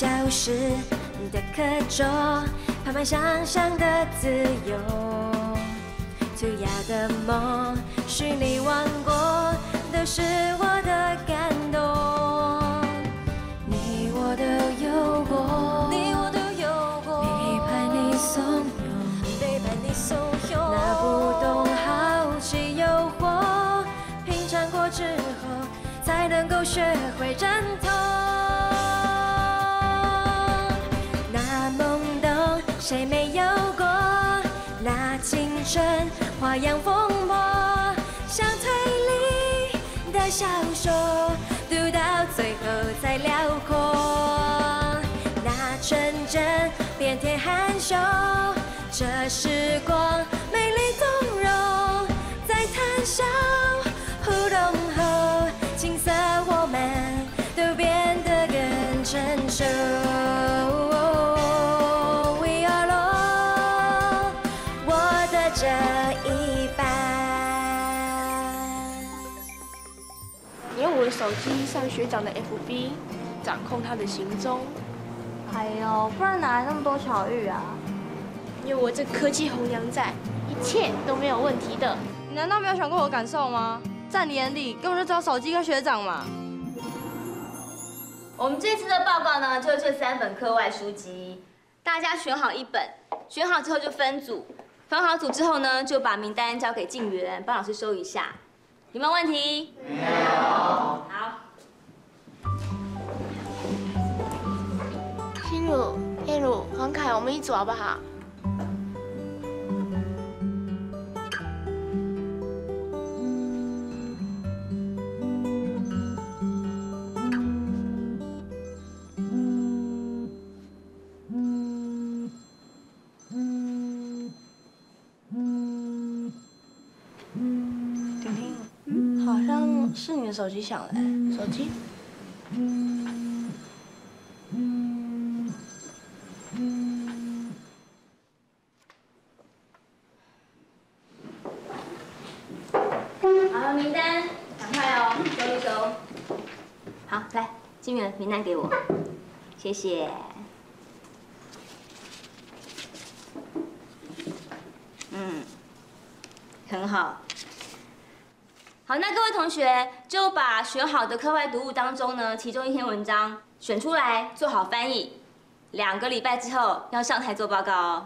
教室的课桌，爬满想象的自由。涂鸦的梦，虚拟王国，都是我的感动。你我都有过，你我都有过，背叛你怂恿，背叛你怂恿，拿不动好奇诱惑，品尝过之后，才能够学会认同。那懵懂，谁没有过？那青春花样疯魔，像推理的小说，读到最后才辽阔。那纯真遍天含羞，这时光美丽动容，在谈笑互动后，青涩我们都变得更成熟。We are alone， 我的这一半。 你用我的手机上学长的 FB， 掌控他的行踪。 哎呦，不然哪来那么多巧遇啊？ 有我这科技红娘在，一切都没有问题的。 你难道没有想过我的感受吗？在你眼里根本就只有手机跟学长嘛。 我们这次的报告呢，就这3本课外书籍，大家选好1本，选好之后就分组，分好组之后呢，就把名单交给静员，帮老师收一下。有没有问题？没有。好。 心如、燕如、黄凯，我们一组好不好？ 婷婷，好像是你的手机响了。 手机。 好，名单，赶快哦，收一收。好，来，静员，名单给我，谢谢。很好。好，那各位同学就把选好的课外读物当中呢，其中一篇文章选出来，做好翻译。2个礼拜之后要上台做报告哦。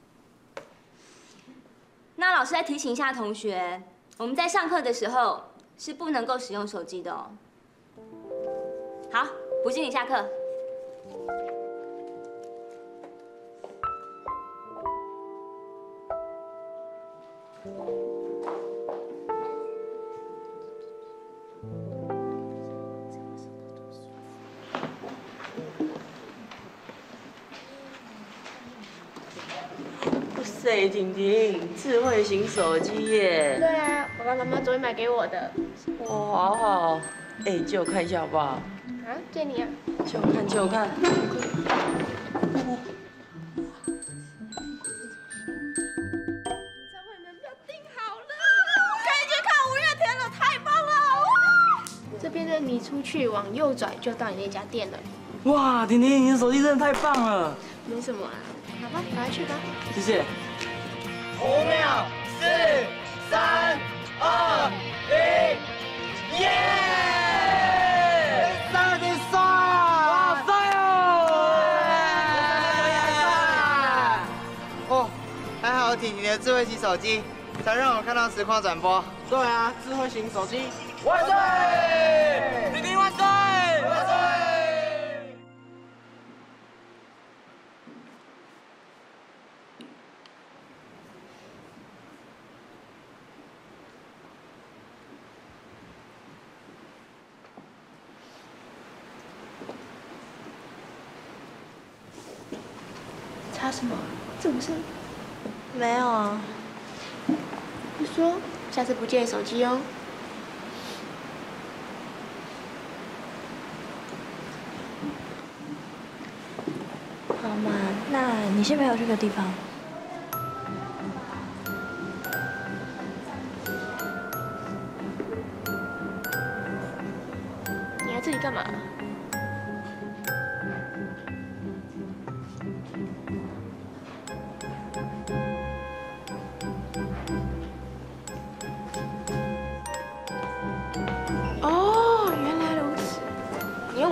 那老师再提醒一下同学，我们在上课的时候是不能够使用手机的哦。好，补经理下课。 哇塞，婷婷，智慧型手机耶！ 对啊，爸爸妈妈昨天买给我的。 哇，好好。哎，借我看一下好不好？ 啊，借你啊。 借我看，借我看。 这边的你出去往右转就到你那家店了。 哇，婷婷，你的手机真的太棒了！ 没什么啊，好吧，赶快去吧。 谢谢。 5秒，4、3、2、1，耶！上帝帅！哇塞哦！哦，还好婷婷的智慧型手机，才让我看到实况转播。 对啊，智慧型手机万岁！婷婷万岁！万岁！ 查什么？怎么事？ 没有啊。 你说，下次不借手机哦。 好嘛，那你先陪我去个地方。 你来这里干嘛？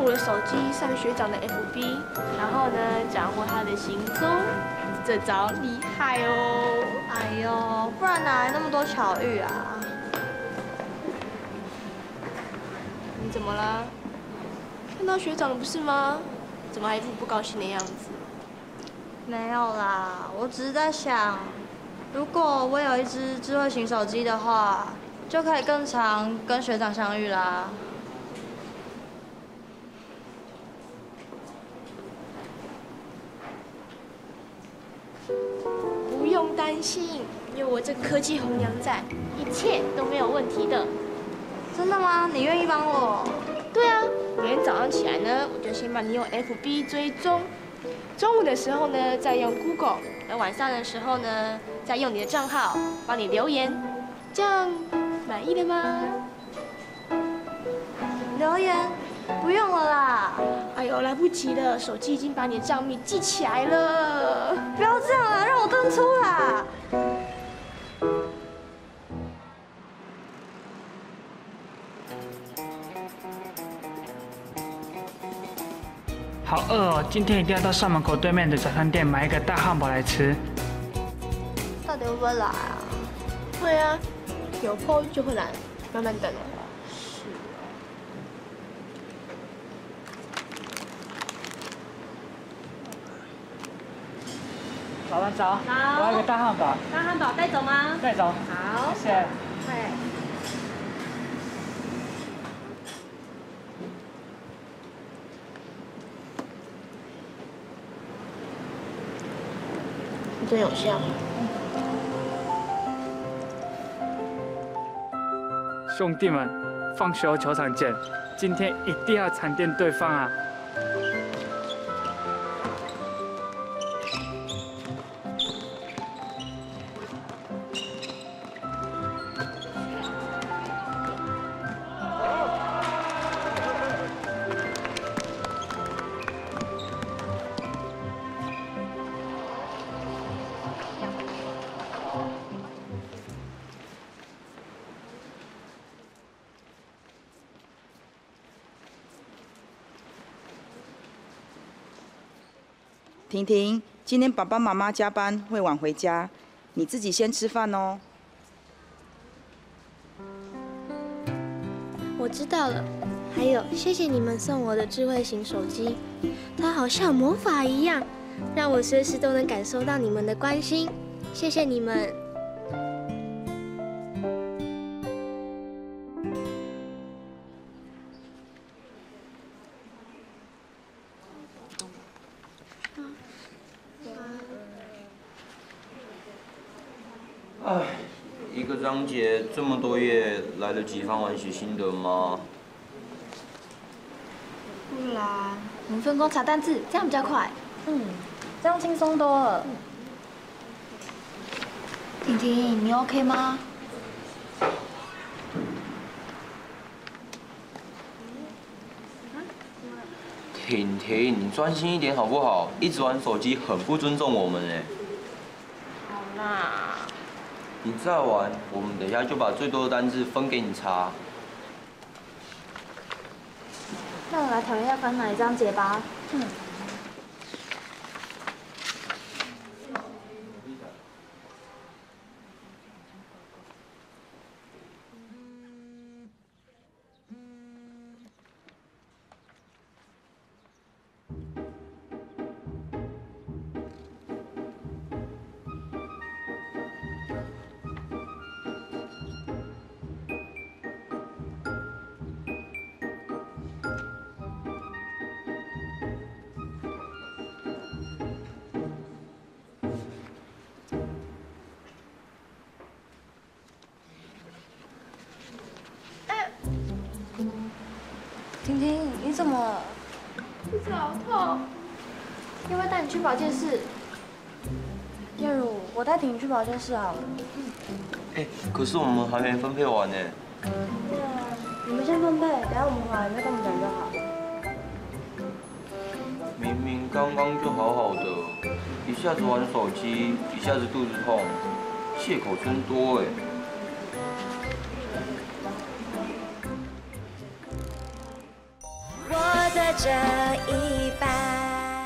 我的手机上学长的 FB， 然后呢掌握他的行踪，这招厉害哦！ 哎呦，不然哪来那么多巧遇啊？ 你怎么了？看到学长了不是吗？怎么还一副不高兴的样子？ 没有啦，我只是在想，如果我有一只智慧型手机的话，就可以更常跟学长相遇啦。 不用担心，有我这科技红娘在，一切都没有问题的。 真的吗？你愿意帮我？ 对啊，每天早上起来呢，我就先帮你用 FB 追踪，中午的时候呢再用 Google， 而晚上的时候呢再用你的账号帮你留言，这样满意了吗？ 留言？不用了啦。 哎呦，来不及了，手机已经把你的账密记起来了。 不要这样啊，让我登出啦。 好饿哦，今天一定要到校门口对面的早餐店买一个大汉堡来吃。 到底会不会来啊？ 会啊，有空就会来，慢慢等哦。 早上早，我要一个大汉堡。 大汉堡带走吗？ 带走。 好， 谢谢。 对。 你真有像。 兄弟们，放学后球场见！今天一定要惨电对方啊！ 婷婷，今天爸爸妈妈加班会晚回家，你自己先吃饭哦。 我知道了。还有，谢谢你们送我的智慧型手机，它好像魔法一样，让我随时都能感受到你们的关心。谢谢你们。 唉，一个章节这么多页，来得及翻完写心得吗？ 不然我们分工查单字，这样比较快。 这样轻松多了。 婷婷，你 OK 吗？ 婷婷，你专心一点好不好？一直玩手机很不尊重我们哎。 好啦。 你再玩，我们等一下就把最多的单字分给你查。 那我来讨论一下翻哪一章节吧。婷婷，你怎么了？ 肚子好痛，要不要带你去保健室？ 燕如，我带婷去保健室好了。 哎，可是我们还没分配完呢。 对啊，你们先分配，等下我们回来再跟我们讲就好。 明明刚刚就好好的，一下子玩手机，一下子肚子痛，借口真多哎。 我的这一半。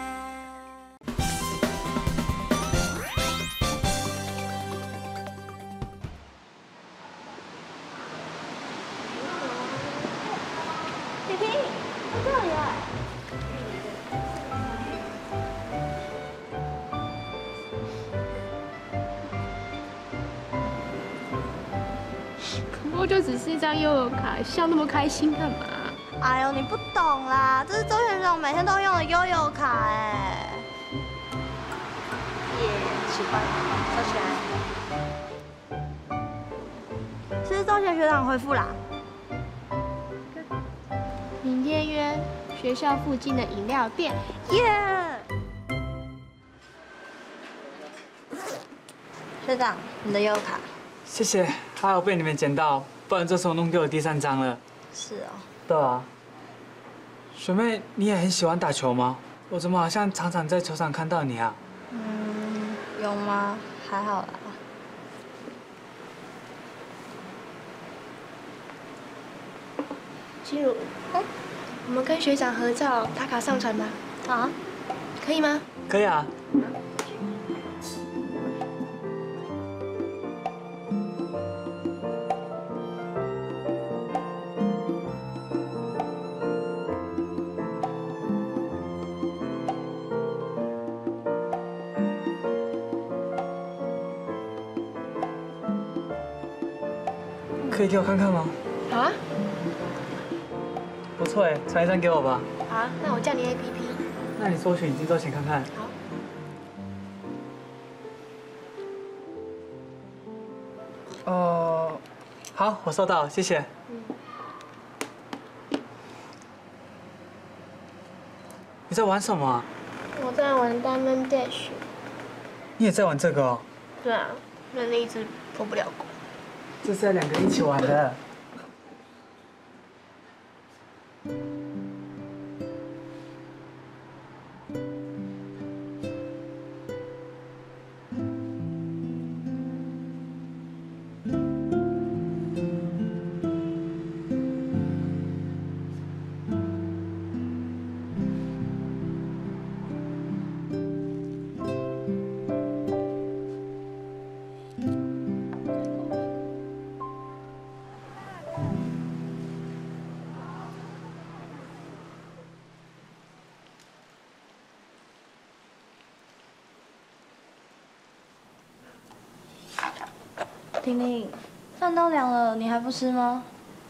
婷婷，在这里啊！ 不过就只是一张悠游卡，笑那么开心干嘛？ 哎呦，你不懂啦，这是周学长每天都用的悠游卡哎。耶，奇怪，收起来。是周学长回复啦。 明天约学校附近的饮料店。 耶！学长，你的悠游卡。 谢谢，还好被你们捡到，不然这时候弄丢我第3张了。 是哦。 对啊。学妹，你也很喜欢打球吗？我怎么好像常常在球场看到你啊？ 有吗？还好啦。 心如，我们跟学长合照，打卡上传吧。 啊？ 可以吗？ 可以啊。可以给我看看吗？ 好啊。 不错哎，传一张给我吧。 好啊，那我叫你 APP。 那你搜寻金周前看看。好。好，我收到，谢谢。你在玩什么啊？ 我在玩 Diamond Dash。 你也在玩这个哦？ 对啊，那一直破不了关。 这是要2个人一起玩的。 婷婷，饭都凉了，你还不吃吗？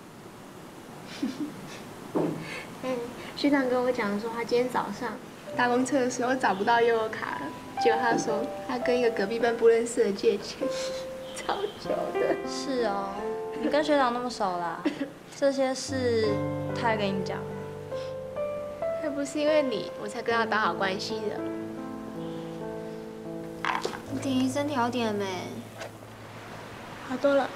学长跟我讲说，他今天早上搭公车的时候找不到悠游卡，结果他说他跟一个隔壁班不认识的借钱，超久的。 是哦，你跟学长那么熟啦，这些事他还跟你讲？ 还不是因为你，我才跟他打好关系的。 婷婷身体好点没？ 好多了。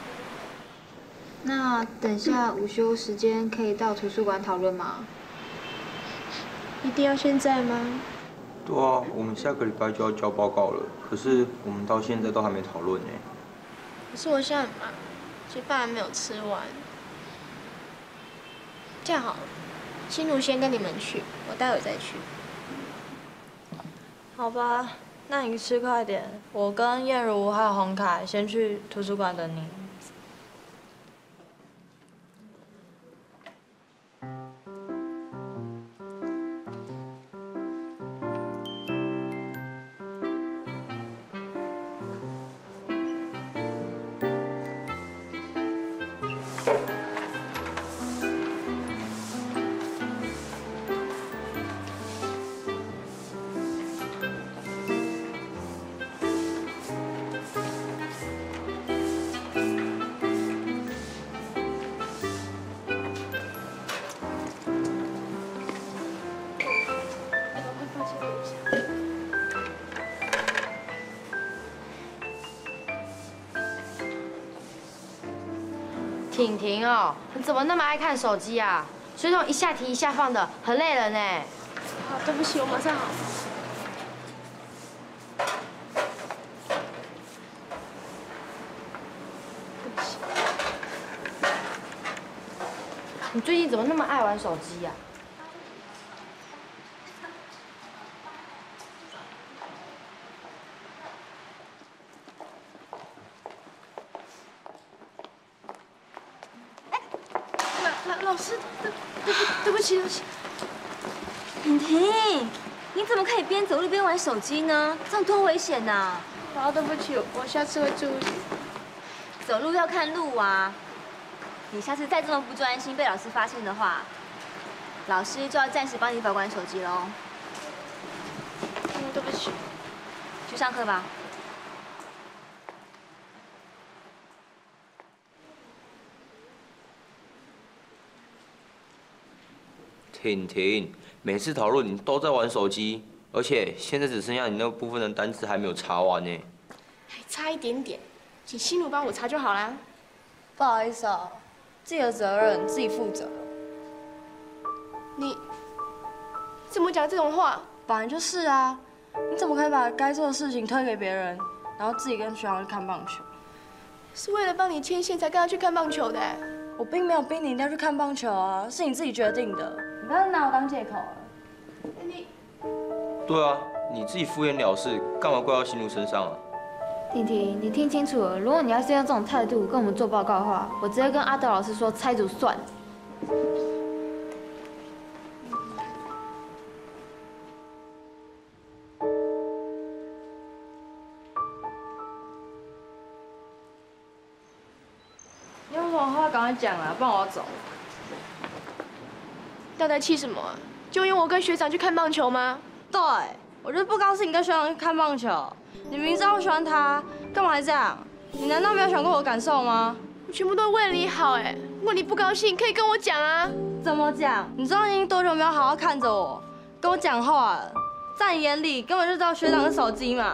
那等下午休时间可以到图书馆讨论吗？ 一定要现在吗？ 对啊，我们下个礼拜就要交报告了，可是我们到现在都还没讨论呢。 可是我现在很忙，其实饭还没有吃完。这样好了，心如先跟你们去，我待会再去。 好吧，那你吃快点，我跟燕如还有洪凯先去图书馆等你。 婷婷哦，你怎么那么爱看手机啊？水桶一下提一下放的，很累人呢。 好，对不起，我马上好。对不起。 你最近怎么那么爱玩手机呀？ 对不起。 婷婷，你怎么可以边走路边玩手机呢？这样多危险呐！ 好，对不起，我下次会注意。 走路要看路啊！你下次再这么不专心，被老师发现的话，老师就要暂时帮你保管手机喽。 对不起。 去上课吧。 婷婷，每次讨论你都在玩手机，而且现在只剩下你那部分的单词还没有查完呢。 还差一点点，请心如帮我查就好啦。 不好意思啊，自己的责任自己负责。 你怎么讲这种话？ 本来就是啊，你怎么可以把该做的事情推给别人，然后自己跟学长去看棒球？ 是为了帮你牵线才跟他去看棒球的。 我并没有逼你一定要去看棒球啊，是你自己决定的。你不要拿我当借口了。 你对啊，你自己敷衍了事，干嘛怪到心如身上啊？ 婷婷，你听清楚了，如果你要是用这种态度跟我们做报告的话，我直接跟阿德老师说拆组算了。 你有什么话赶快讲啊，不然我要走。 到底气什么啊？就因为我跟学长去看棒球吗？ 对，我就是不高兴你跟学长去看棒球。你明知道我喜欢他，干嘛还这样？你难道没有想过我的感受吗？ 我全部都为了你好哎。如果你不高兴，可以跟我讲啊。 怎么讲？你知道你已经多久没有好好看着我，跟我讲话了？在你眼里根本就知道学长的手机嘛。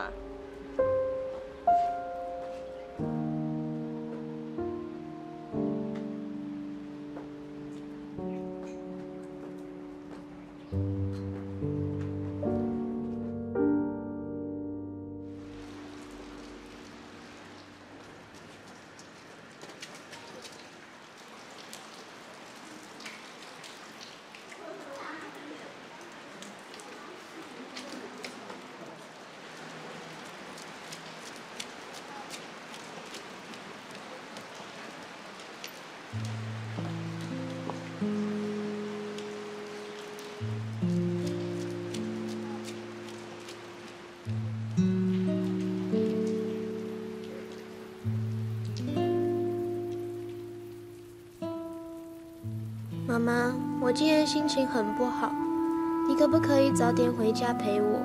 妈妈，我今天心情很不好，你可不可以早点回家陪我？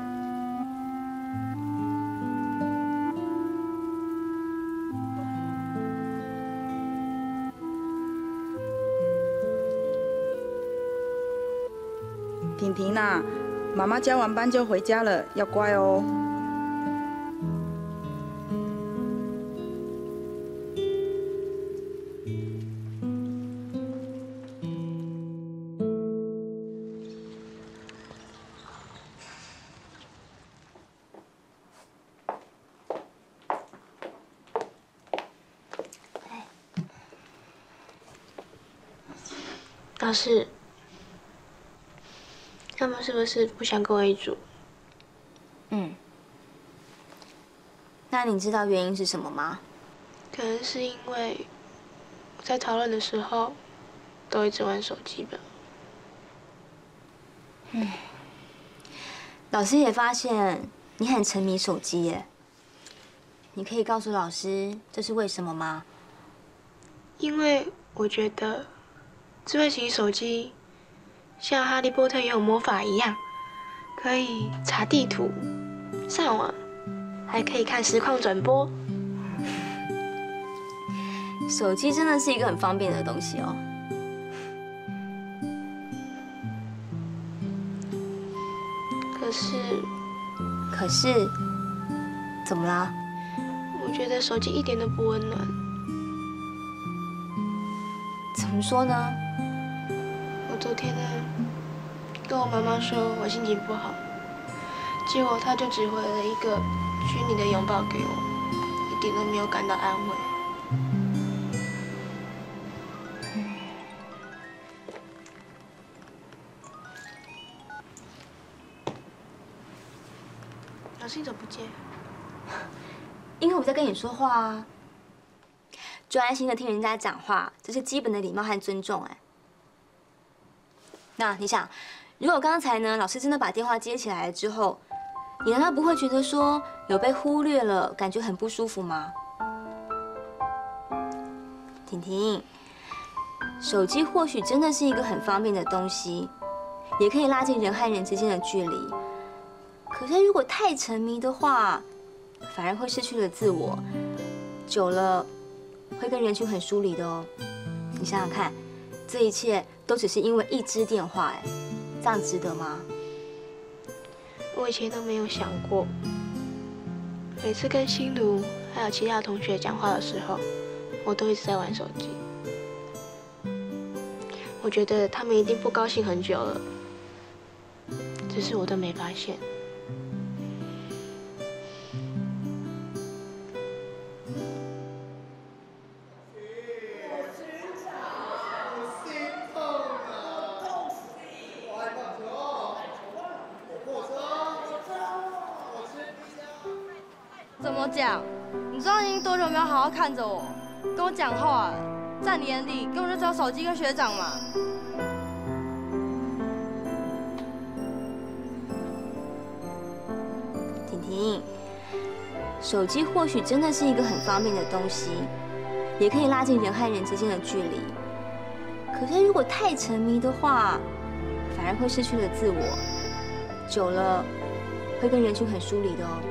婷婷啊，妈妈加完班就回家了，要乖哦。 老师，他们是不是不想跟我一组？ 那你知道原因是什么吗？ 可能是因为我在讨论的时候都一直玩手机吧。 老师也发现你很沉迷手机耶。你可以告诉老师这是为什么吗？ 因为我觉得智慧型手机像哈利波特也有魔法一样，可以查地图、上网，还可以看实况转播。 手机真的是一个很方便的东西哦。可是，怎么啦？ 我觉得手机一点都不温暖。 怎么说呢？ 我昨天呢，跟我妈妈说我心情不好，结果她就只回了一个虚拟的拥抱给我，一点都没有感到安慰。老师，你怎么不接？ 因为我在跟你说话啊。专心的听人家讲话，这是基本的礼貌和尊重。哎， 那你想，如果刚才呢，老师真的把电话接起来了之后，你难道不会觉得说有被忽略了，感觉很不舒服吗？婷婷，手机或许真的是一个很方便的东西，也可以拉近人和人之间的距离。可是如果太沉迷的话，反而会失去了自我，久了会跟人群很疏离的哦。你想想看，这一切都只是因为一支电话，哎，这样值得吗？ 我以前都没有想过，每次跟心如还有其他同学讲话的时候，我都一直在玩手机。我觉得他们一定不高兴很久了，只是我都没发现。 怎么讲？你知道你多久没有好好看着我，跟我讲话了？在你眼里根本就只有手机跟学长嘛。 婷婷，手机或许真的是一个很方便的东西，也可以拉近人和人之间的距离。可是如果太沉迷的话，反而会失去了自我，久了会跟人群很疏离的哦。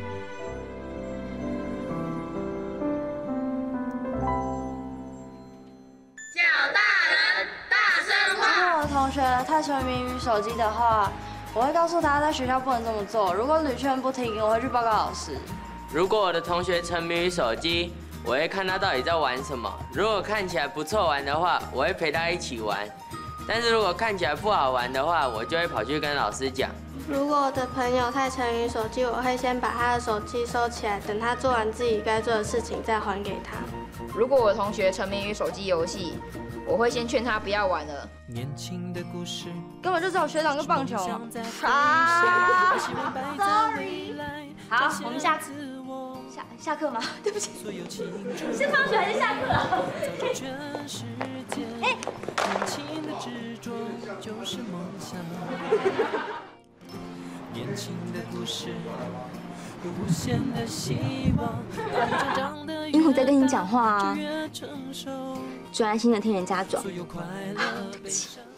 同学太沉迷于手机的话，我会告诉他在学校不能这么做。如果屡劝不听，我会去报告老师。 如果我的同学沉迷于手机，我会看他到底在玩什么。如果看起来不错玩的话，我会陪他一起玩。但是如果看起来不好玩的话，我就会跑去跟老师讲。 如果我的朋友太沉迷手机，我会先把他的手机收起来，等他做完自己该做的事情再还给他。 如果我的同学沉迷于手机游戏，我会先劝他不要玩了。 根本就只有学长跟棒球啊！Sorry。 好，我们下课吗？对不起，是放学还是下课啊？哎。因为我在跟你讲话啊，专心的听人家讲。对不起。